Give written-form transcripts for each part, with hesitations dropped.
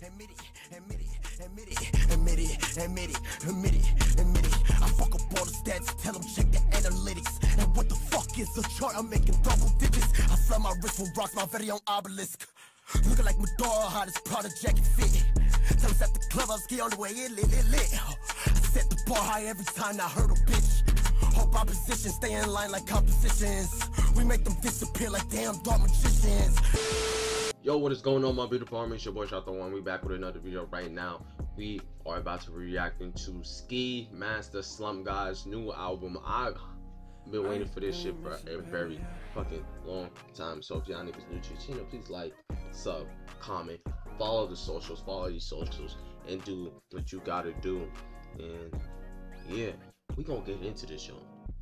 Admit it. I fuck up all the stats, tell them check the analytics. And what the fuck is a chart? I'm making double digits. I sell my wrist with rocks, my very own obelisk. Looking like Madonna, hottest product jacket fit. Tell us at the club, I'll ski on the way in, lit. I set the bar high every time I hurdle, bitch. Hope opposition stay in line like compositions. We make them disappear like damn dark magicians. Yo, what is going on, my beautiful army? It's your boy Shot the One. We back with another video right now. We are about to be reacting to Ski Mask Slump God's new album. I've been waiting for this shit for a very fucking long time. So if y'all niggas new to the channel, please like, sub, comment, follow the socials, follow these socials, and do what you gotta do. And yeah, we gonna get into this, y'all.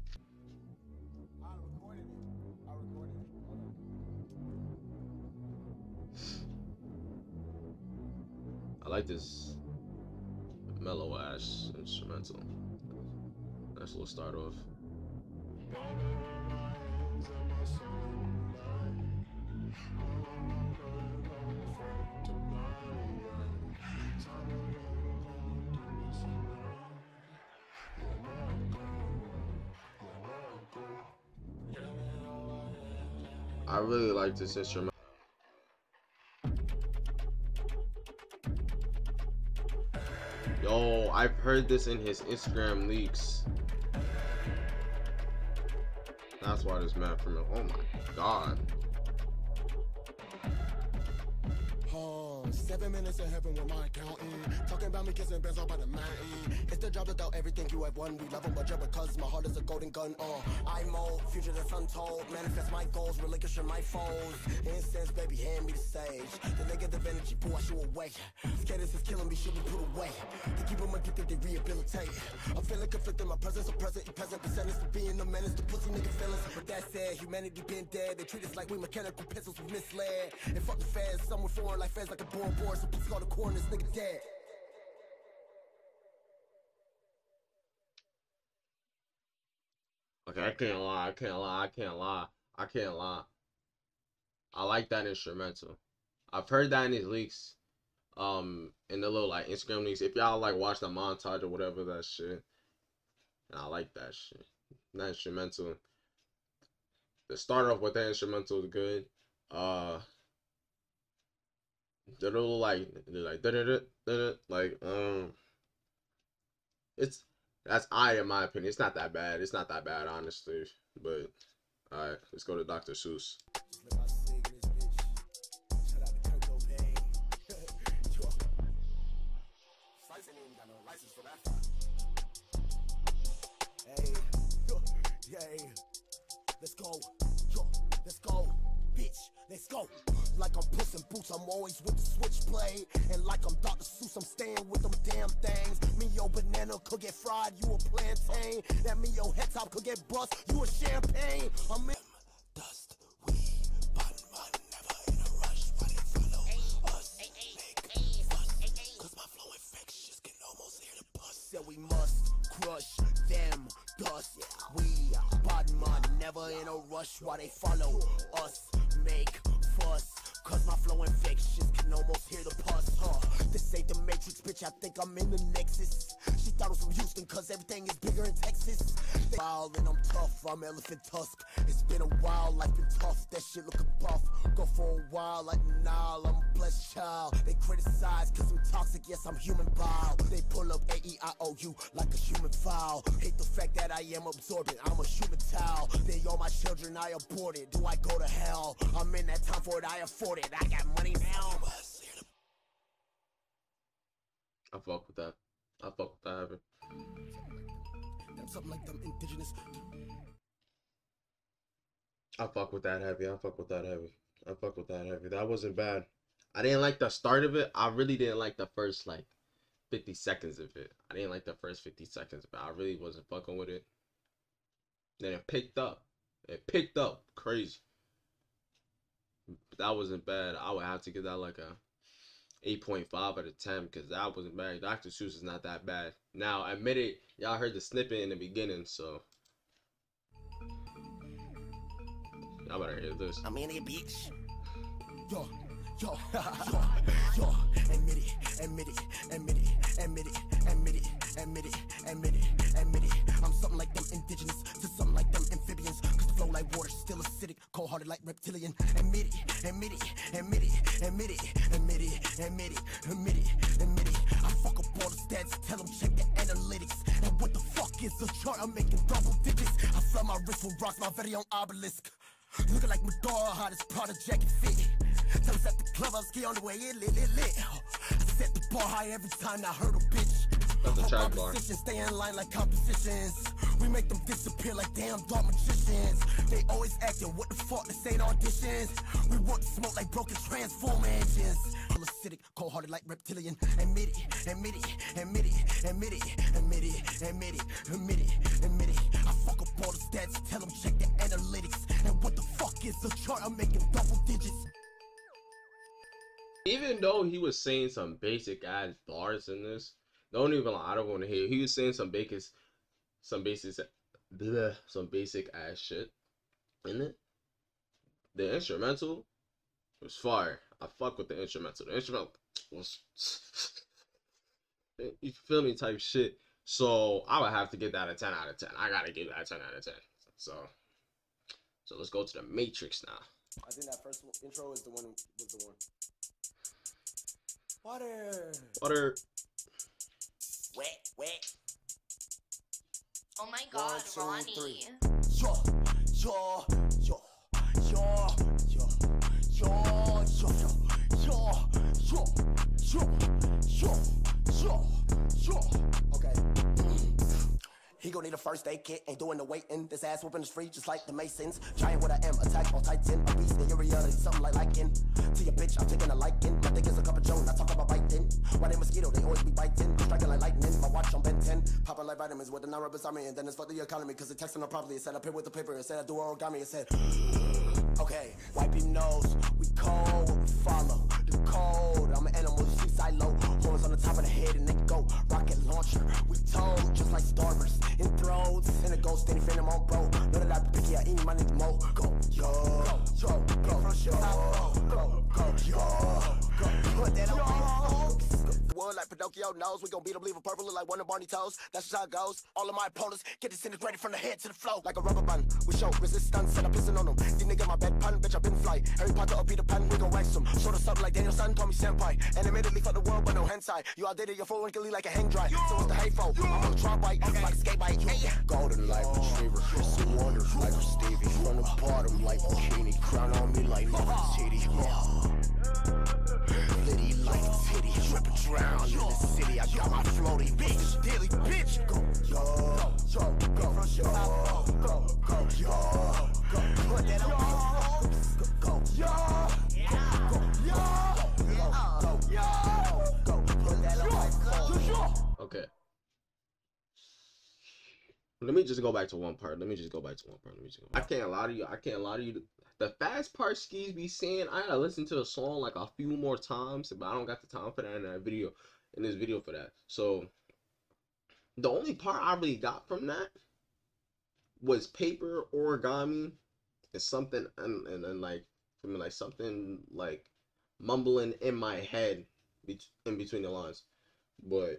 I like this mellow ass instrumental. Nice little start off. I really like this instrument. Yo, I've heard this in his Instagram leaks. That's why this man from it. Oh my god. 7 minutes in heaven with my accountant. Talking about me kissing bands all by the mountain. It's the job without everything you have won. We love them, but just because my heart is a golden gun. I'm old, future that's untold. Manifest my goals, relinquish my foes. Incense, baby, hand me the sage. The negative energy, pull wash you away. Skaters is killing me, should be put away. To keep them addicted, they rehabilitate. I'm feeling conflicted, my presence so present. You present the sentence to being a menace to pussy nigga feelings. But that said, humanity been dead. They treat us like we mechanical pencils we misled. And fuck the feds, somewhere foreign like feds like a born board. So please go to corner, this nigga dead. Okay, I can't lie. I like that instrumental. I've heard that in his leaks. In the little like Instagram leaks. If y'all like watch the montage or whatever that shit. And I like that shit. That instrumental. The start off with that instrumental is good. The little like that's in my opinion. It's not that bad. It's not that bad, honestly. But alright, let's go to Dr. Seuss. Hey, let's go, let's go, bitch, let's go. Like I'm Puss in Boots, I'm always with the switchblade. And like I'm Dr. Seuss, I'm staying with them damn things. Me, your banana could get fried, you a plantain. That me, your head top could get bust, you a champagne. I'm in dust, weed, button, never in a rush. Why they follow us, make fuss. Cause my flow infectious, can almost hear the bust. Said we must crush them, dust. We, button, never in a rush. Why they follow us, make fuss. Cause my flow infectious, can almost hear the pus, This ain't the Matrix, bitch, I think I'm in the Nexus. She thought it was from Houston, cause everything is bigger in Texas. Wild and I'm tough, I'm Elephant Tusk. It's been a while, life been tough, that shit looking buff. Go for a while like Nile, I'm a blessed child. They criticize cause I'm toxic, yes, I'm human bile. They pull up AEIOU like a human file. Hate the fact that I am absorbent, I'm a human towel. They all my children, I aborted, do I go to hell? I'm in that time for it, I afford it, I got money now. I fuck with that. I fuck with that heavy. Something like them indigenous. I fuck with that heavy. That wasn't bad. I didn't like the start of it. I really didn't like the first like 50 seconds of it. I didn't like the first 50 seconds, but I really wasn't fucking with it. Then it picked up. Crazy. That wasn't bad. I would have to give that like a 8.5 out of 10 because that wasn't bad. Dr. Seuss is not that bad. Now, admit it, y'all heard the snippet in the beginning, so y'all better hear this. I'm in it, bitch. Yo, admit it, admit it, admit it, admit it, admit it, admit it, admit it. I'm something like them indigenous to something like them amphibians. Cause the flow like water, still acidic, cold-hearted like reptilian. Admit it, admit it, admit it, admit it, admit it, admit it, admit it, admit it. I fuck up all the stats, tell them check the analytics. And what the fuck is the chart? I'm making double digits. I flood my wrist with rocks, my very own obelisk. Looking like Madonna, how this Prada jacket fit. Tell us at the club, I'll ski on the way, it lit. I set the bar high every time I heard a bitch. That's a track bar. Stay in line like compositions. We make them disappear like damn dark magicians. They always acting, what the fuck, this ain't auditions. We want to smoke like broken transformer engines. Acidic, cold-hearted like reptilian. Admit it, admit it, admit it, admit it, admit it, admit it, admit it, admit it. I fuck up all the stats, tell them check the analytics. And what the fuck is the chart? I'm making double digits. Even though he was saying some basic ass bars in this, don't even lie, I don't want to hear. He was saying some basic ass shit in it. The instrumental was fire. I fuck with the instrumental. The instrumental was, you feel me, type shit. So I would have to get that a 10 out of 10. I gotta give that a 10 out of 10. So let's go to the Matrix now. I think that first intro is the one. Was the one. Water. Wet. Oh my God, 1, 2, 3. Ronnie. Okay. He gon' need a first aid kit, ain't doing the waiting. This ass whooping is free, just like the Masons. Giant what I am, attack on Titan. A beast in your reality, something like liking. To your bitch, I'm taking a liking. My dick is a cup of Joe, not talk about biting. Why they mosquito, they always be biting. Striking like lightning, my watch on Ben 10. Popping like vitamins with the non-rubber army. And then it's fuck the economy, cause it texting her properly. It said I pay with the paper, it said I do origami. It said, okay, wipe your nose. We cold, we follow the code. I'm an animal, you see silo. Horns on the top of the head and they go. Rocket launcher, we told, just like Starburst. In throats, in a ghost, any friend I'm on bro. Know that I be picky, I eat my nigga mo. Go, put that on my wood like Pinocchio knows. We gon' beat them, leave a purple, look like one of Barney toes. That's just how it goes. All of my opponents get disintegrated from the head to the flow. Like a rubber band, we show resistance and I'm pissing on them. These niggas my bed pun, bitch, I been fly. Harry Potter or Peter Pan, we gon' wax them. Sort of something like Daniel Son, call me senpai. And immediately fuck the world, but no hentai. You outdated your phone wrinkly like a hang dry. So what's the hateful? I'm on the try bite, like a skate bite. Golden light retriever, some wonders like a Stevie. From the bottom like bikini, crown on me like Mama Titty. Litty like titty, trip and drown in the city. I got my floaty bitch, daily bitch. Go, put that on. Put that on. Okay. Let me just go back to one part. I can't lie to you. The fast part Skis be saying, I gotta listen to the song like a few more times, but I don't got the time for that in this video for that. So the only part I really got from that was paper, origami, and something, and then like for me, like something like mumbling in my head in between the lines. But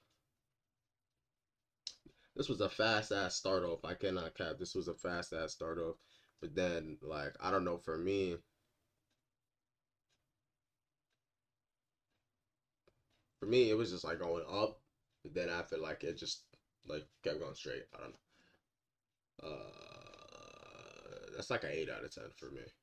this was a fast ass start off. I cannot cap. This was a fast ass start off. But then, like, I don't know, for me, it was just like going up. But then after, like, it just like kept going straight. I don't know. That's like an 8 out of 10 for me.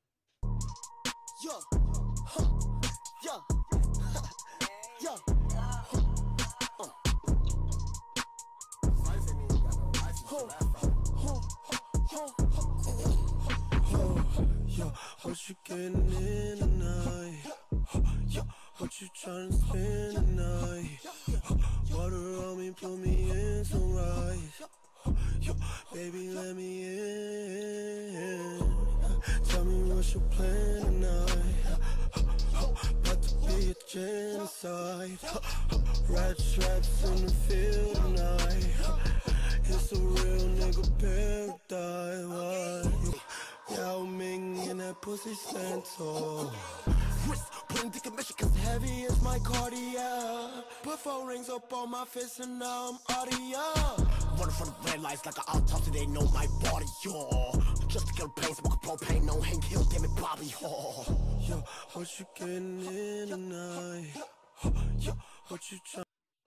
What you getting in tonight? What you trying to spend tonight? Water on me, put me in some rice. Baby, let me in. Tell me what's your plan tonight? About to be a genocide. Rat traps in the field tonight. It's a real nigga paradise. Yao Ming in that pussy stand tall. Wrist, putting dick in mission, cause heavy is my cardiac. Put 4 rings up on my fist and now I'm audio. Running from the red lights like an autopsy, they know my body, yo. Just to kill pain, smoke propane, no Hank Hill, damn it, Bobby, yo. Yo, what you getting in tonight? Yo, what you trying?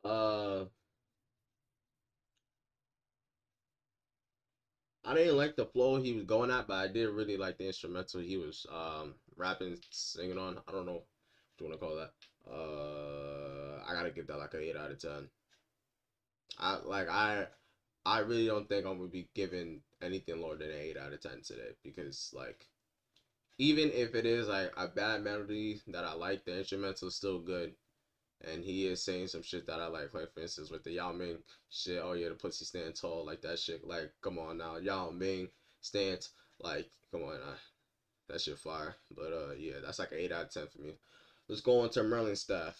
I didn't like the flow he was going at, but I did really like the instrumental he was rapping, singing on. I don't know what you want to call that. I gotta give that like an 8 out of 10. I really don't think I'm gonna be giving anything lower than an 8 out of 10 today, because like, even if it is like a bad melody that I like, the instrumental is still good. And he is saying some shit that I like for instance with the Yao Ming shit. Oh yeah, the pussy stand tall, like that shit. Like, come on now, Yao Ming stands, like, come on, that shit fire. But yeah, that's like an 8 out of 10 for me. Let's go on to Merlin Staff.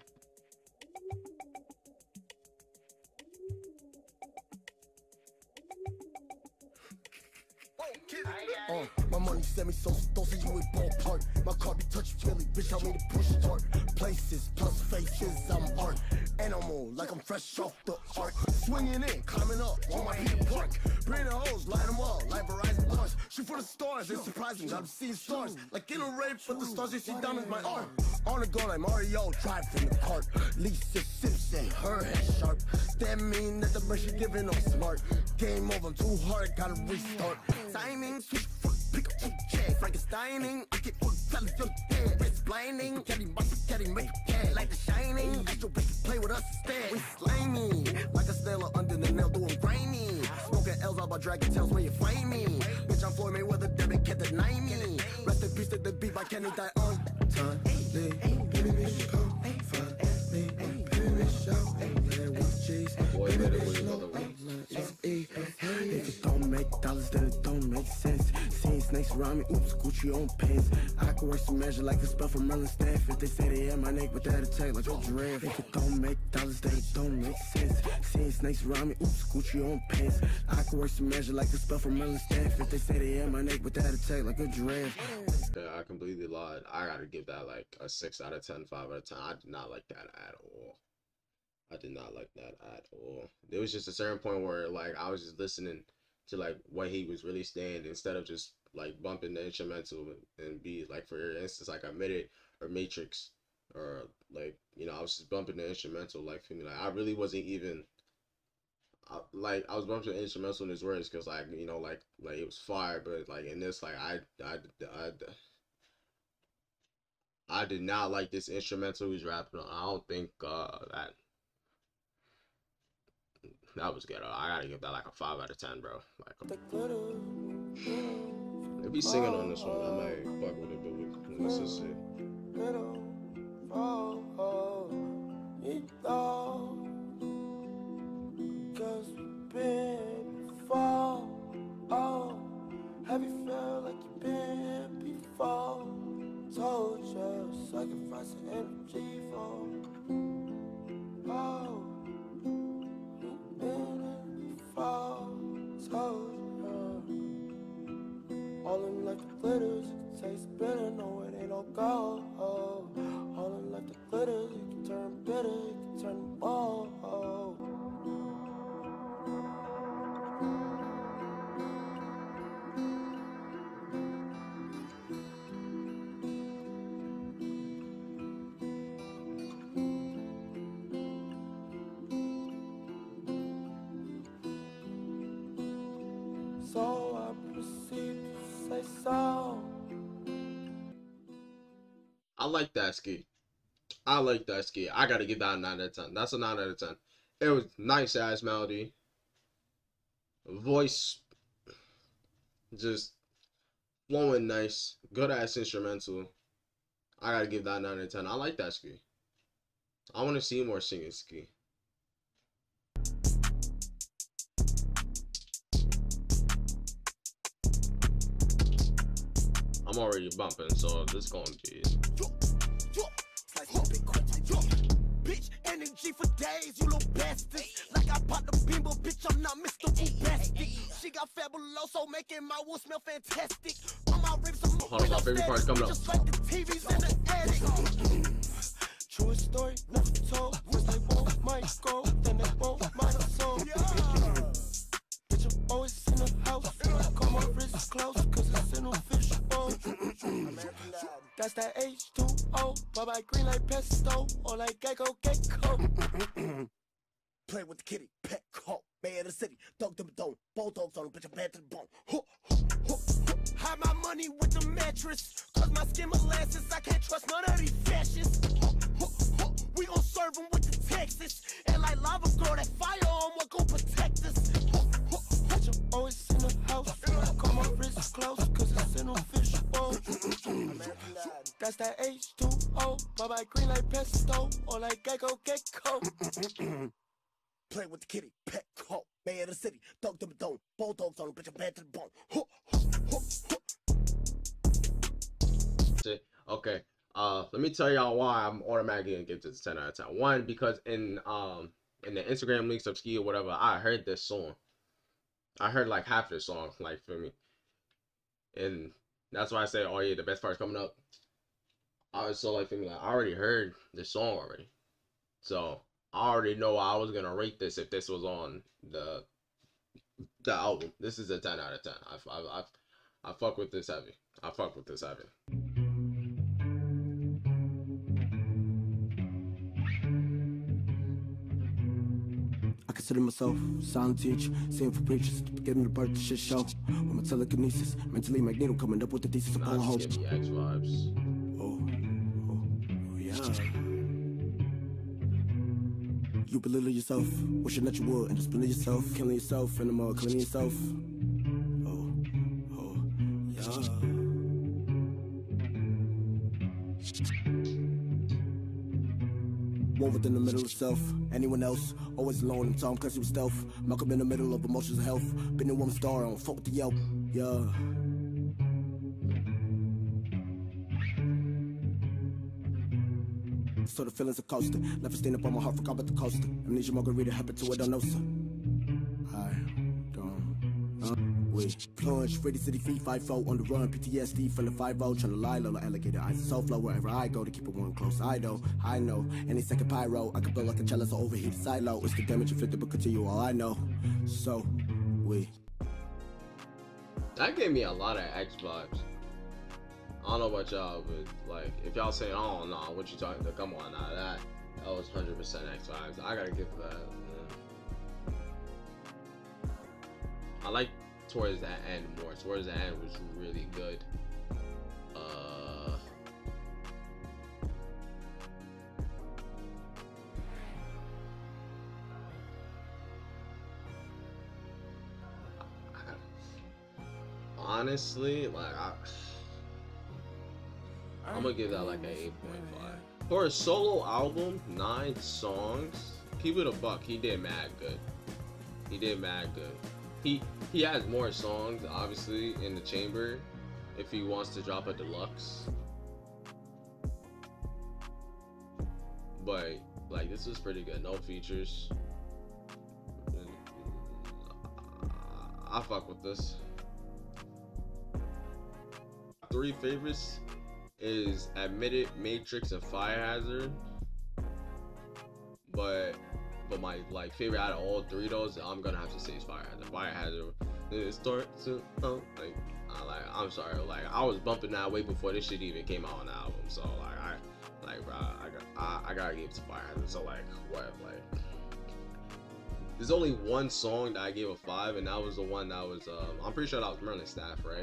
My money send me so don't see you in ballpark. My car be touch Philly, bitch, I mean to push start. Places plus faces, I'm art. Animal, like I'm fresh off the ark. Swinging in, climbing up on my Peter Park. Bring the hoes, light them all, like Verizon bars. Shoot for the stars, it's surprising, I'm seeing stars. Like in a rave, but the stars you see diamonds my arm. On the go like Mario, drive from the cart. Lisa Simpson, her head sharp. That mean that the brush you giving on smart. Game over, I'm too hard, gotta restart. Timing, switch foot, pick up two chairs. Frankensteining, I get full fellas, your dead. It's blinding, getting my spaghetti, make you dead. Like the shining, extra bitch, play with us instead. We slimy, like a sailor under the nail doing rainy. Smoking L's out by dragon tails when you find me. Bitch, I'm Floyd Mayweather, Devin can't deny me. Rest in peace to the beat by Kenny die on time. Baby, bitch, come find me. Baby, bitch, out and play with G's. If it don't make dollars, then it don't make sense. Seeing snakes around me, oops, Gucci on pants. I can work some measure like a spell from Merlin Staff. If they say they at my neck with that attack like a giraffe. If it don't make dollars, then it don't make sense. Seeing snakes around me, oops, Gucci on pants. I can work some measure like a spell from Merlin Staff. If they say they at my neck with that attack like a giraffe. Yeah, I completely lied. I gotta give that like a 6 out of 10, 5 out of 10. I did not like that at all. I did not like that at all. There was just a certain point where like I was just listening to like what he was really saying instead of just like bumping the instrumental and be like, for instance, like a Minute or Matrix, or like, you know, I was just bumping the instrumental. Like, for me, like I really wasn't even like, I was bumping the instrumental in his words because like, you know, like it was fire, but like in this, like I did not like this instrumental he's rapping on. I don't think that was good. I gotta give that like a 5 out of 10, bro. Like, if he's singing on this one, I might fuck with it, but let's just see. Have you felt like you've been here before? Told you, sacrificing energy for. Oh, you've been here before. Told you, all in like the glitters, it tastes bitter, no it ain't no gold. All in like the glitters, it can turn bitter, it can turn bald. So I proceed to say so. I like that ski. I like that ski. I gotta give that a 9 out of 10. That's a 9 out of 10. It was nice ass melody. Voice just flowing nice. Good ass instrumental. I gotta give that 9 out of 10. I like that ski. I wanna see more singing ski. I'm already bumping, so this gonna be bitch, energy for days, you little bastard. Like I popped the bimbo, bitch, I'm not Mr. Bombastic. She got fabuloso, making my wool smell fantastic. On my ribs, I'm hold on, my favorite part's coming up. Just like the TVs in the attic. True story, never told. That's that H2O, bye-bye green like pesto, or like Gecko. Play with the kitty, pet call, Bay of the city, dog them dome, bulldogs on a bitch, bad to the bone. Hide my money with the mattress, cause my skin molasses, I can't trust none of these fascists. We gon' serve them with the Texas, and like lava girl, that firearm will go protect us. Bitch, I'm always in the house, I call my wrist close, cause it's an official. That's that H2O, bye-bye green like pesto, or like Gecko. Play with the kitty, pet call, Bay of the city, dog them dome, bulldogs on a bitch, bad to the bone. Okay, let me tell y'all why I'm automatically gonna give this 10 out of 10. One, because in the Instagram links of Ski or whatever, I heard this song. I heard like half the song, like, for me, and that's why I say, oh yeah, the best part's coming up. I was so like, for me, like, I already heard this song already, so I already know I was gonna rate this if this was on the album. This is a 10 out of 10. I fuck with this heavy. I fuck with this heavy. I consider myself a silent teacher, seeing for preachers, getting the birth to shit show. With my telekinesis, mentally magneto, coming up with the thesis upon hope. Give me X vibes. Oh, yeah. You belittle yourself, wishing that you would, and just belittle yourself, killing yourself in the mud, cleaning yourself. Oh, yeah. One within the middle of self, anyone else, always alone, Tom Clancy with stealth. Malcolm in the middle of emotions and health, been in one star, I don't fuck with the Yelp, yeah. So the feelings are coasting, left a stain up on my heart, forgot about the coaster. Amnesia margarita happened to it, don't know, sir. I don't, we plunge, ready city feet, 5-4 on the run, PTSD from the 5-0, trying to lie low, alligator eyes, so flow wherever I go to keep it one close. I know, any second pyro, I could blow like a chalice or overheated silo. It's the damage inflicted, but continue all I know. So, we. That gave me a lot of X vibes. I don't know about y'all, but like, if y'all saying, oh no, what you talking about? Come on, nah, that was 100% X vibes. I gotta give that. Man. I like towards that end more. Towards the end was really good. Honestly, like I'm gonna give that like an 8.5. For a solo album, 9 songs, keep it a buck, he did mad good. He did mad good. He has more songs, obviously, in the chamber if he wants to drop a deluxe. But like, this was pretty good. No features. I fuck with this. 3 favorites is Admitted, Matrix, and Fire Hazard. But my like favorite out of all 3 of those, I'm gonna have to say is Fire Hazard. Fire Hazard, it starts to I'm sorry, like I was bumping that way before this shit even came out on the album. So I gotta give it to Fire Hazard. So like what, like there's only one song that I gave a 5, and that was the one that was I'm pretty sure that was Merlin Staff, right?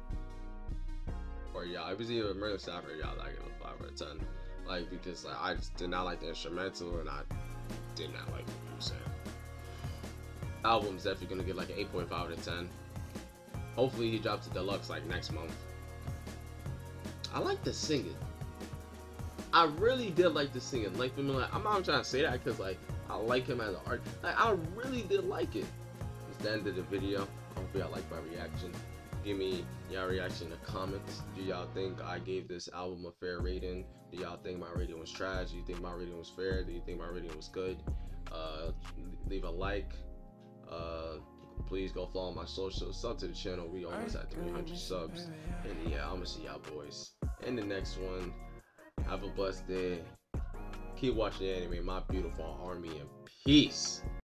Or yeah, it was either Merlin Staff or y'all that I gave a 5 or a 10. Like, because like I just did not like the instrumental, and I did not like what you were saying. Album's definitely gonna get like an 8.5 out of 10. Hopefully he drops a deluxe like next month. I like the singing. I really did like the singing. Like, I'm not trying to say that because like I like him as an artist. Like, I really did like it. It's the end of the video. Hopefully y'all like my reaction. Give me y'all reaction in the comments. Do y'all think I gave this album a fair rating? Do y'all think my rating was trash? Do you think my rating was fair? Do you think my rating was good? Leave a like. Please go follow my socials. Sub to the channel. We almost at 300 subs. And yeah, I'm gonna see y'all boys in the next one. Have a blessed day. Keep watching the anime. My beautiful army, and peace.